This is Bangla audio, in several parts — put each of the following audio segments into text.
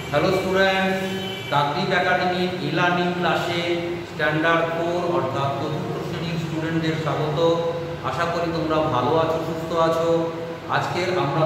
হ্যালো স্টুডেন্ট, তাকরিব একাডেমির ই-লার্নিং ক্লাসে স্ট্যান্ডার্ড 4 অর্থাৎ চতুর্থ শ্রেণীর স্টুডেন্টদের স্বাগত। আশা করি তোমরা ভালো আছো, সুস্থ আছো। আজকে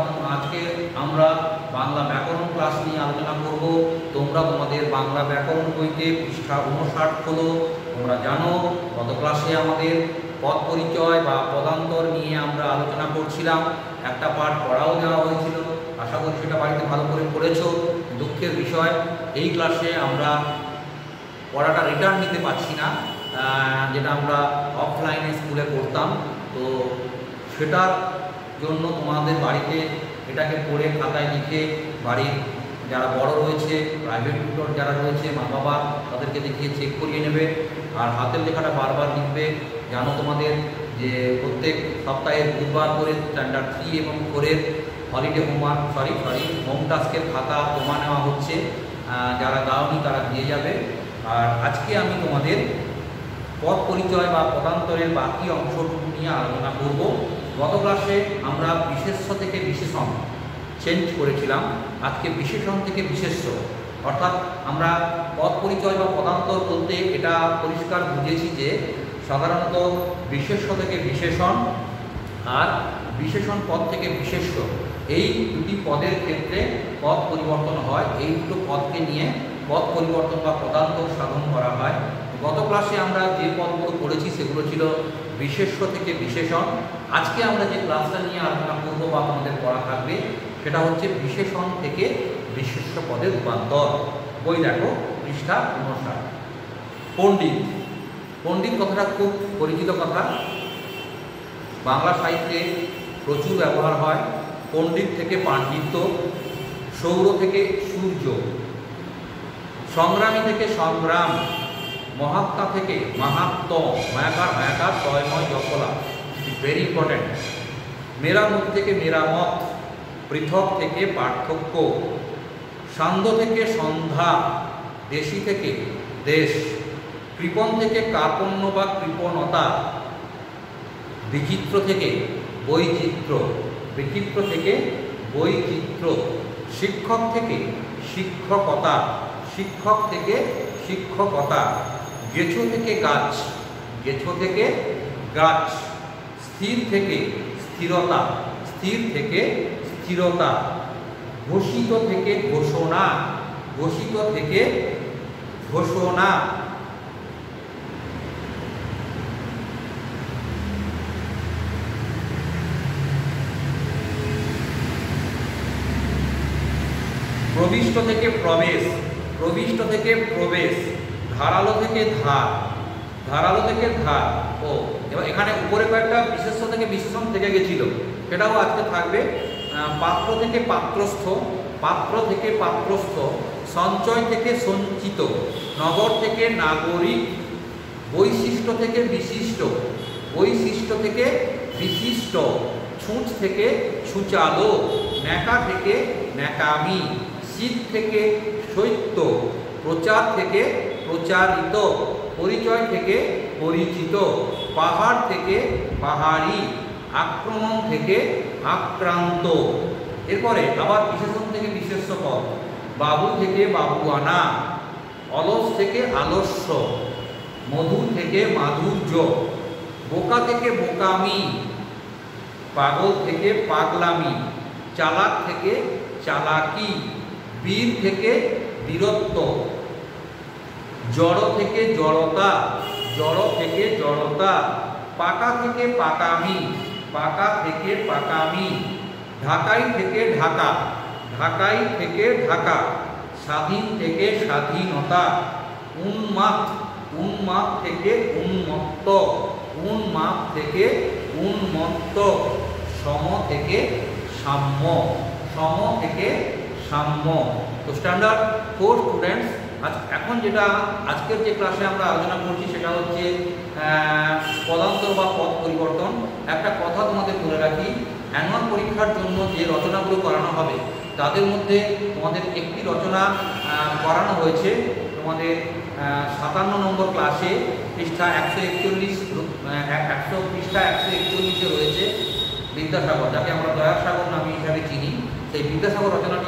আমরা বাংলা ব্যাকরণ ক্লাস নিয়ে আলোচনা করব। তোমরা তোমাদের বাংলা ব্যাকরণ বইতে পৃষ্ঠা 59 খোলো। তোমরা জানো গত ক্লাসে আমাদের পদ পরিচয় বা পদান্তর নিয়ে আমরা আলোচনা করছিলাম, একটা পাঠ পড়াও দেওয়া হয়েছিল। আশা করি সেটা বাড়িতে ভালো করে পড়েছো। দুঃখের বিষয়, এই ক্লাসে আমরা পড়াটা রিটার্ন নিতে পারছি না, যেটা আমরা অফলাইনে স্কুলে পড়তাম। তো সেটার জন্য তোমাদের বাড়িতে এটাকে পড়ে খাতায় লিখে বাড়ির যারা বড় রয়েছে, প্রাইভেট টিউটর যারা রয়েছে, মা বাবা, তাদেরকে দেখিয়ে চেক করিয়ে নেবে। আর হাতের লেখাটা বারবার লিখবে। জানো তোমাদের যে প্রত্যেক সপ্তাহে বুধবার করে স্ট্যান্ডার্ড 3 এবং 4-এর হলিডে হোম টাস্কের খাতা জমা নেওয়া হচ্ছে। যারা দাওনি তারা দিয়ে যাবে। আর আজকে আমি তোমাদের পদ পরিচয় বা পদান্তরের বাকি অংশটুকু নিয়ে আলোচনা করব। গত ক্লাসে আমরা বিশেষ্য থেকে বিশেষণ চেঞ্জ করেছিলাম, আজকে বিশেষণ থেকে বিশেষ্য। অর্থাৎ আমরা পদ পরিচয় বা পদান্তর বলতে এটা পরিষ্কার বুঝেছি যে সাধারণত বিশেষ্য থেকে বিশেষণ আর বিশেষণ পদ থেকে বিশেষ্য, এই দুটি পদের ক্ষেত্রে পদ পরিবর্তন হয়। এই দুটো পদকে নিয়ে পদ পরিবর্তন বা পদান্তর সাধন করা হয়। গত ক্লাসে আমরা যে পদগুলো পড়েছি সেগুলো ছিল বিশেষ্য থেকে বিশেষণ। আজকে আমরা যে ক্লাসটা নিয়ে আলোচনা করবো বা আমাদের পড়া থাকবে সেটা হচ্ছে বিশেষণ থেকে বিশেষ্য পদে রূপান্তর। বই দেখো পৃষ্ঠা 59। পণ্ডিত, পণ্ডিত কথাটা খুব পরিচিত কথা, বাংলা সাহিত্যে প্রচুর ব্যবহার হয়। পণ্ডিত থেকে পাণ্ডিত্য, সৌর থেকে সূর্য, সংগ্রামী থেকে সংগ্রাম, মহাত্মা থেকে মাহাত্ম, মায়াকার তয়ময় জপলা, ভেরি ইম্পর্টেন্ট। মেরামত থেকে মেরামত, পৃথক থেকে পার্থক্য, সান্ধ্য থেকে সন্ধ্যা, দেশি থেকে দেশ, কৃপণ থেকে কার্পণ্য বা কৃপণতা, বিচিত্র থেকে বৈচিত্র্য, বিচিত্র থেকে বৈচিত্র্য, শিক্ষক থেকে শিক্ষকতা, শিক্ষক থেকে শিক্ষকতা, গেছো থেকে গাছ, গেছো থেকে গাছ, স্থির থেকে স্থিরতা, স্থির থেকে স্থিরতা, ঘোষিত থেকে ঘোষণা, ঘোষিত থেকে ঘোষণা, প্রবিষ্ট থেকে প্রবেশ, প্রবিষ্ট থেকে প্রবেশ, ধারালো থেকে ধার, ধারালো থেকে ধার। ও এবার এখানে উপরে কয়েকটা বিশেষ্য থেকে বিশেষণ থেকে গেছিল, সেটাও আজকে থাকবে। পাত্র থেকে পাত্রস্থ, পাত্র থেকে পাত্রস্থ, সঞ্চয় থেকে সঞ্চিত, নগর থেকে নাগরিক, বৈশিষ্ট্য থেকে বিশিষ্ট, বৈশিষ্ট্য থেকে বিশিষ্ট, ছুঁচ থেকে ছুচালো, ন্যাকা থেকে ন্যাকামি, শীত থেকে শৈত্য, প্রচার থেকে প্রচারিত, পরিচয় থেকে পরিচিত, পাহাড় থেকে পাহাড়ি, আক্রমণ থেকে আক্রান্ত। এরপরে আবার বিশেষণ থেকে বিশেষ্য পদ, বাবু থেকে বাবুয়ানা, অলস থেকে আলস্য, মধুর থেকে মাধুর্য, বোকা থেকে বোকামি, পাগল থেকে পাগলামি, চালাক থেকে চালাকি, বীর থেকে বীরত্ব, জড় থেকে জড়তা, জড় থেকে জড়তা, পাকা থেকে পাকামি, পাকা থেকে পাকামি, ঢাকাই থেকে ঢাকা, ঢাকাই থেকে ঢাকা, স্বাধীন থেকে স্বাধীনতা, উন্মাদ, উন্মাদ থেকে উন্মত্ত, উন্মাদ থেকে উন্মত্ত, সম থেকে সাম্য, সম থেকে সাম্য। তো স্ট্যান্ডার্ড 4 স্টুডেন্টস, এখন যেটা আজকের যে ক্লাসে আমরা আলোচনা করছি সেটা হচ্ছে পদান্তর বা পদ পরিবর্তন। একটা কথা তোমাদের বলে রাখি, অ্যানুয়াল পরীক্ষার জন্য যে রচনাগুলো করানো হবে তাদের মধ্যে তোমাদের একটি রচনা করানো হয়েছে তোমাদের 57 নম্বর ক্লাসে, পৃষ্ঠা 141, পৃষ্ঠা 141 রয়েছে বিদ্যাসাগর, যাকে আমরা দয়ার সাগর নামে হিসাবে চিনি। সেই বিদ্যাসাগর রচনাটি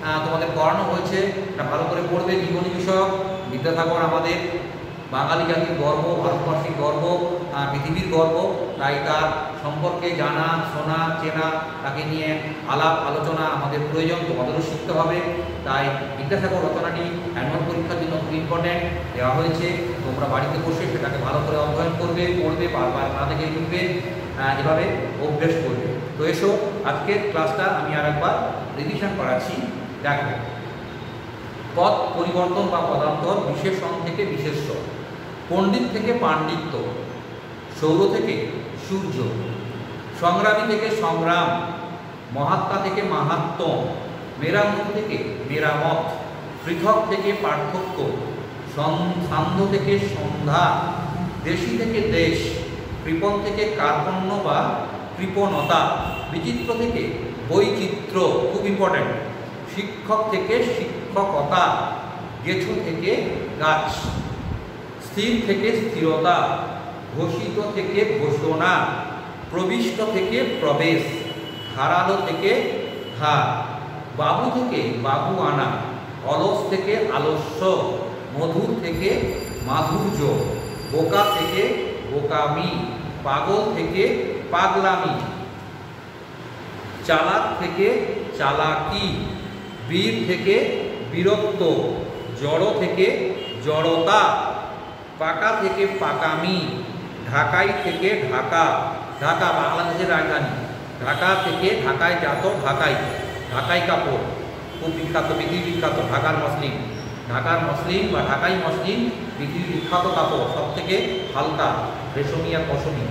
তোমাদের পড়ানো হয়েছে এটা ভালো করে পড়বে। জীবনী বিষয়ক বিদ্যাসাগর আমাদের বাঙালি জাতির গর্ব, ভারতবর্ষের গর্ব, পৃথিবীর গর্ব, তাই তার সম্পর্কে জানা শোনা চেনা, তাকে নিয়ে আলাপ আলোচনা আমাদের প্রয়োজন, তোমাদেরও শিখতে হবে। তাই বিদ্যাসাগর রচনাটি অ্যানুয়াল পরীক্ষার জন্য খুব ইম্পর্ট্যান্ট দেওয়া হয়েছে। তোমরা বাড়িতে বসে সেটাকে ভালো করে অধ্যয়ন করবে, পড়বে, বারবার না দেখে লিখবে, এভাবে অভ্যেস করবে। তো এসো আজকের ক্লাসটা আমি আরেকবার রিভিশন করাচ্ছি। দেখো, পদ পরিবর্তন বা পদান্তর, বিশেষণ থেকে বিশেষ্য, পণ্ডিত থেকে পাণ্ডিত্য, সৌর থেকে সূর্য, সংগ্রামী থেকে সংগ্রাম, মহাত্মা থেকে মাহাত্ম্য, মেরামত থেকে মেরামত, পৃথক থেকে পার্থক্য, সান্ধ্য থেকে সন্ধ্যা, দেশি থেকে দেশ, কৃপণ থেকে কার্পণ্য বা কৃপণতা, বিচিত্র থেকে বৈচিত্র্য, খুব ইম্পর্ট্যান্ট, শিক্ষক থেকে শিক্ষকতা, গেছো থেকে গাছ, স্থির থেকে স্থিরতা, ঘোষিত থেকে ঘোষণা, প্রবিষ্ট থেকে প্রবেশ, ধারালো থেকে ধার, বাবু থেকে বাবু আনা, অলস থেকে আলস্য, মধুর থেকে মাধুর্য, বোকা থেকে বোকামি, পাগল থেকে পাগলামি, চালাক থেকে চালাকি, বীর থেকে বীরত্ব, জড় থেকে জড়তা, পাকা থেকে পাকামি, ঢাকাই থেকে ঢাকা, ঢাকা বাংলাদেশের রাজধানী, ঢাকা থেকে ঢাকায় জাত ঢাকাই, ঢাকাই কাপড় খুব বিখ্যাত, পৃথিবী বিখ্যাত, ঢাকার মসলিন, ঢাকার মসলিন বা ঢাকাই মসলিন পৃথিবীর বিখ্যাত কাপড়, সব থেকে হালকা রেশমি আর পশমি,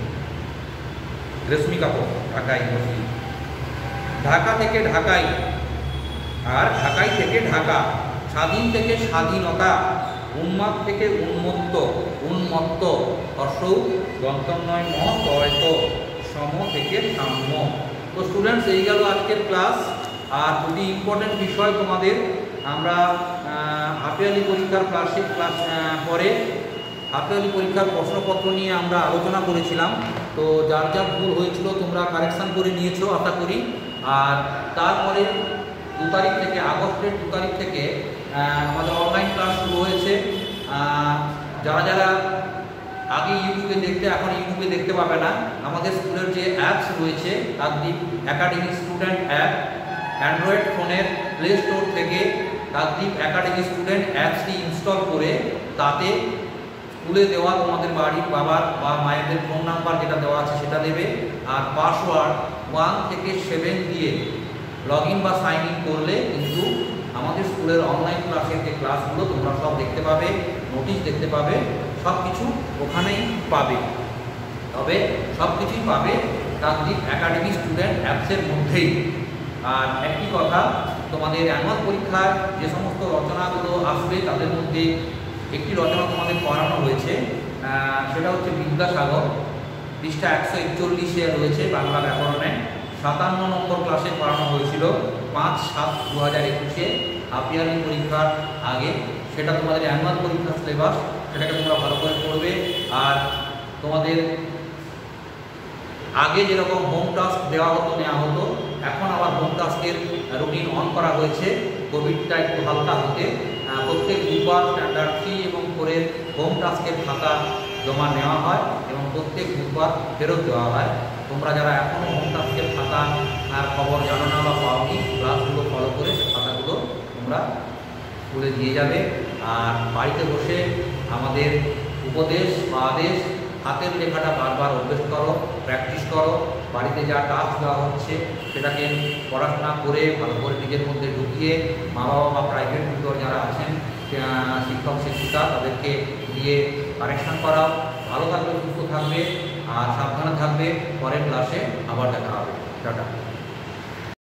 রেশমি কাপড় ঢাকাই মসলিন, ঢাকা থেকে ঢাকাই আর ঢাকাই থেকে ঢাকা, স্বাধীন থেকে স্বাধীনতা, উন্মাদ থেকে উন্মত্ত, উন্মত্ত, অসৌ দন্তন্বয় মহত, সম থেকে সাম্য। তো স্টুডেন্টস, এই গেল আজকের ক্লাস। আর দুটি ইম্পর্টেন্ট বিষয় তোমাদের আমরা হাফিয়ালি পরীক্ষার ক্লাস পরে হাফিয়ালি পরীক্ষার প্রশ্নপত্র নিয়ে আমরা আলোচনা করেছিলাম। তো যার যা ভুল হয়েছিল তোমরা কারেকশান করে নিয়েছো আশা করি। আর তারপরে 2 তারিখ থেকে, আগস্টের 2 তারিখ থেকে আমাদের অনলাইন ক্লাস শুরু হয়েছে। যারা যারা আগে ইউটিউবে দেখতে, এখন ইউটিউবে দেখতে পাবে না, আমাদের স্কুলের যে অ্যাপস রয়েছে Kakdwip academy student app, android ফোনের প্লে স্টোর থেকে কাকদ্বীপ একাডেমি স্টুডেন্ট অ্যাপসটি ইনস্টল করে তাতে স্কুলে দেওয়া তোমাদের বাড়ির বাবার বা মায়েদের ফোন নাম্বার যেটা দেওয়া আছে সেটা দেবে, আর পাসওয়ার্ড 1 থেকে 7 দিয়ে লগ ইন বা সাইন ইন করলে কিন্তু আমাদের স্কুলের অনলাইন ক্লাসের যে ক্লাসগুলো তোমরা সব দেখতে পাবে, নোটিশ দেখতে পাবে, সব কিছু ওখানেই পাবে। তবে সব কিছুই পাবে কাকদ্বীপ একাডেমি স্টুডেন্ট অ্যাপসের মধ্যেই। আর একটি কথা, তোমাদের অ্যানুয়াল পরীক্ষায় যে সমস্ত রচনাগুলো আসবে তাদের মধ্যে একটি রচনা তোমাদের পড়ানো হয়েছে, সেটা হচ্ছে বিদ্যাসাগর, পৃষ্ঠা 141 রয়েছে বাংলা ব্যাকরণে, 57 নম্বর ক্লাসে পড়ানো হয়েছিল 5/7/2021 হাফিয়ালি পরীক্ষার আগে। সেটা তোমাদের অ্যানুয়াল পরীক্ষার সিলেবাস, সেটাকে তোমরা ভালো করে পড়বে। আর তোমাদের আগে যেরকম হোম টাস্ক দেওয়া হতো নেওয়া হতো, এখন আবার হোম টাস্কের রুটিন অন করা হয়েছে কোভিডটা একটু হালকা হতে। প্রত্যেক বুধবার স্ট্যান্ডার্ড 3 এবং 4-এর হোম টাস্কের খাতা জমা নেওয়া হয় এবং প্রত্যেক বুধবার ফেরত দেওয়া হয়। তোমরা যারা এখনও হোম টাস্কের খাতা আর খবর জানো না বা পাওনি, ক্লাসগুলো ফলো করে খাতাগুলো তোমরা স্কুলে দিয়ে যাবে। আর বাড়িতে বসে আমাদের উপদেশ বা আদেশ হাতের লেখাটা বারবার অভ্যেস করো, প্র্যাকটিস করো। বাড়িতে যা টাস্ক দেওয়া হচ্ছে সেটাকে পড়াশোনা করে ভালো করে নিজের মধ্যে ঢুকিয়ে মা বাবা বা প্রাইভেট টিউটর যারা আছেন, শিক্ষক শিক্ষিকা, তাদেরকে দিয়ে কারেকশান করাও। ভালো থাকবে, সুস্থ থাকবে আর সাবধানে থাকবে। পরের ক্লাসে আবার দেখা হবে। টাটা।